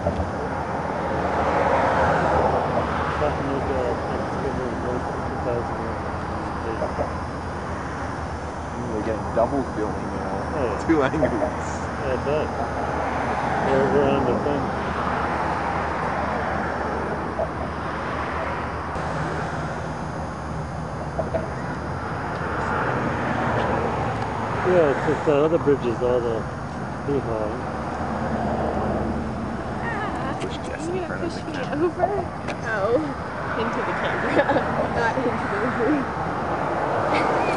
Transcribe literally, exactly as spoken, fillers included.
We're getting double billing now. Oh. Two angles. That's it. We're, we're on the thing. Yeah, it's just the other bridges, all the hee haw. Push Jess You're in front gonna of push the me camera. over? Oh, into the camera, not into the movie.